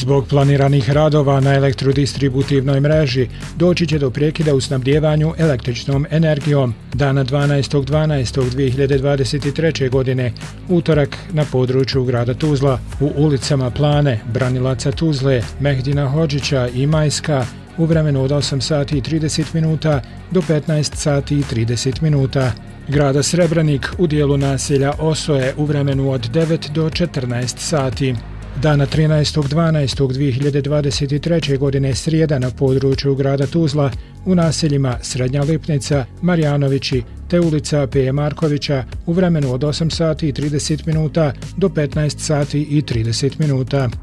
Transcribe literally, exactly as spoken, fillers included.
Zbog planiranih radova na elektrodistributivnoj mreži doći će do prekida u snabdijevanju električnom energijom dana dvanaestog dvanaestog dvije hiljade dvadeset treće. godine, utorak na području grada Tuzla, u ulicama Plane, Branilaca Tuzle, Mehdina Hodžića i Majska u vremenu od osam sati i trideset minuta do petnaest sati i trideset minuta. Grada Srebrenik u dijelu naselja Osoje u vremenu od devet do četrnaest sati. Dana trinaestog dvanaestog dvije hiljade dvadeset treće. godine srijeda na području grada Tuzla u naseljima Srednja Lipnica, Marjanovići te ulica Peje Markovića u vremenu od osam sati i trideset minuta do petnaest sati i trideset minuta.